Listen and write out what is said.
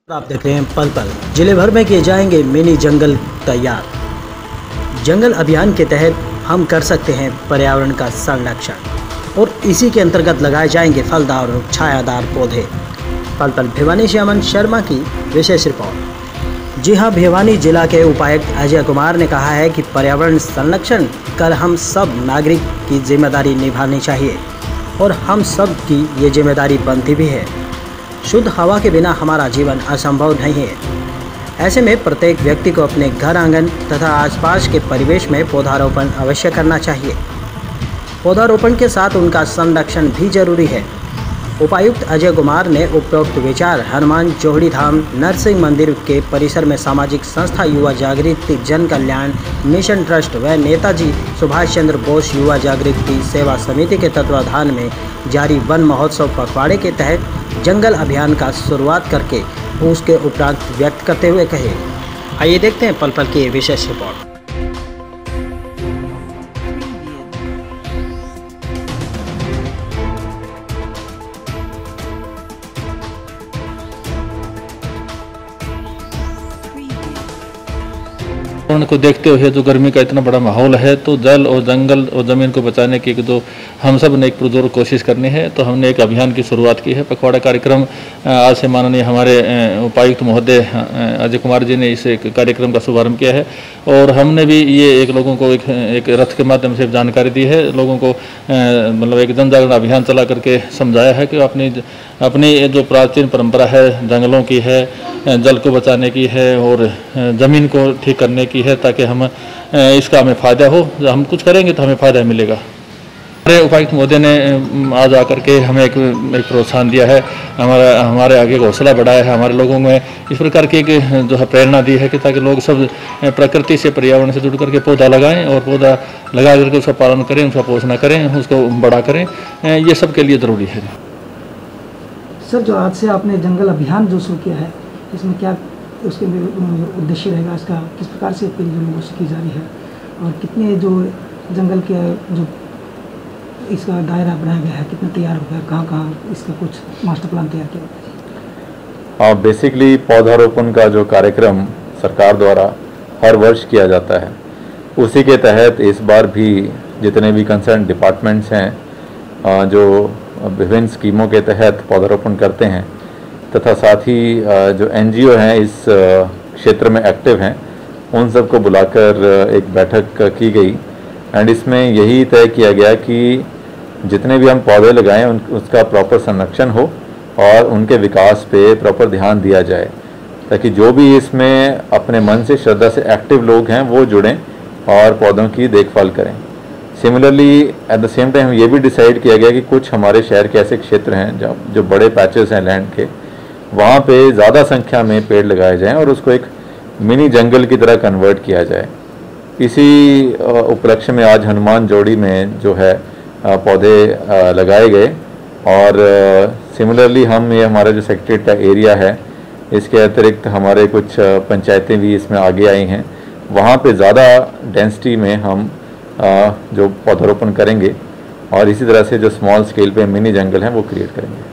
आप देख रहे हैं पल पल। जिले भर में किए जाएंगे मिनी जंगल तैयार। जंगल अभियान के तहत हम कर सकते हैं पर्यावरण का संरक्षण और इसी के अंतर्गत लगाए जाएंगे फलदार और छायादार पौधे। पल पल भिवानी से अमन शर्मा की विशेष रिपोर्ट। जी हां, भिवानी जिला के उपायुक्त अजय कुमार ने कहा है कि पर्यावरण संरक्षण कर हम सब नागरिक की जिम्मेदारी निभानी चाहिए और हम सब की ये जिम्मेदारी बनती भी है। शुद्ध हवा के बिना हमारा जीवन असंभव नहीं है। ऐसे में प्रत्येक व्यक्ति को अपने घर आंगन तथा आसपास के परिवेश में पौधारोपण अवश्य करना चाहिए। पौधारोपण के साथ उनका संरक्षण भी जरूरी है। उपायुक्त अजय कुमार ने उपरोक्त विचार हनुमान जोहड़ी धाम नरसिंह मंदिर के परिसर में सामाजिक संस्था युवा जागृति जन कल्याण मिशन ट्रस्ट व नेताजी सुभाष चंद्र बोस युवा जागृति सेवा समिति के तत्वाधान में जारी वन महोत्सव पखवाड़े के तहत जंगल अभियान का शुरुआत करके उसके उपरांत व्यक्त करते हुए कहे। आइए देखते हैं पल पल की विशेष रिपोर्ट। को देखते हुए जो गर्मी का इतना बड़ा माहौल है, तो जल और जंगल और ज़मीन को बचाने की जो हम सब ने एक पुरजोर कोशिश करनी है, तो हमने एक अभियान की शुरुआत की है। पखवाड़ा कार्यक्रम आज से माननीय हमारे उपायुक्त महोदय अजय कुमार जी ने इस एक कार्यक्रम का शुभारंभ किया है और हमने भी ये एक लोगों को एक रथ के माध्यम से जानकारी दी है। लोगों को मतलब एक जन जागरण अभियान चला करके समझाया है कि अपनी जो प्राचीन परंपरा है जंगलों की है, जल को बचाने की है और ज़मीन को ठीक करने की है, ताकि हम इसका हमें फ़ायदा हो। जब हम कुछ करेंगे तो हमें फ़ायदा मिलेगा। हमारे उपायुक्त महोदय ने आज आकर के हमें एक प्रोत्साहन दिया है, हमारे आगे हौसला बढ़ाया है, हमारे लोगों में इस प्रकार की एक जो है प्रेरणा दी है कि ताकि लोग सब प्रकृति से पर्यावरण से जुड़ करके पौधा लगाएं और पौधा लगा करके उसका पालन करें, उसका पोषण करें, उसको बड़ा करें। ये सब के लिए ज़रूरी है। सर, जो आज से आपने जंगल अभियान जो शुरू किया है, इसमें क्या उसके उद्देश्य रहेगा, इसका किस प्रकार से अपील जो लोगों से की जा रही है और कितने जो जंगल के जो इसका दायरा बनाया गया है, कितना तैयार हो गया, कहाँ इसका कुछ मास्टर प्लान तैयार किया? बेसिकली पौधारोपण का जो कार्यक्रम सरकार द्वारा हर वर्ष किया जाता है, उसी के तहत इस बार भी जितने भी कंसर्न डिपार्टमेंट्स हैं जो विभिन्न स्कीमों के तहत पौधारोपण करते हैं तथा साथ ही जो NGO हैं इस क्षेत्र में एक्टिव हैं, उन सबको बुलाकर एक बैठक की गई एंड इसमें यही तय किया गया कि जितने भी हम पौधे लगाएं उसका प्रॉपर संरक्षण हो और उनके विकास पे प्रॉपर ध्यान दिया जाए, ताकि जो भी इसमें अपने मन से श्रद्धा से एक्टिव लोग हैं वो जुड़ें और पौधों की देखभाल करें। Similarly at the same time ये भी डिसाइड किया गया कि कुछ हमारे शहर के ऐसे क्षेत्र हैं जो बड़े पैचेस हैं लैंड के, वहाँ पे ज़्यादा संख्या में पेड़ लगाए जाएं और उसको एक मिनी जंगल की तरह कन्वर्ट किया जाए। इसी उपलक्ष्य में आज हनुमान जोड़ी में जो है पौधे लगाए गए और सिमिलरली हम ये हमारा जो सेक्रेटरीट का एरिया है, इसके अतिरिक्त हमारे कुछ पंचायतें भी इसमें आगे आई हैं, वहाँ पे ज़्यादा डेंसिटी में हम जो पौधारोपण करेंगे और इसी तरह से जो स्मॉल स्केल पे मिनी जंगल हैं वो क्रिएट करेंगे।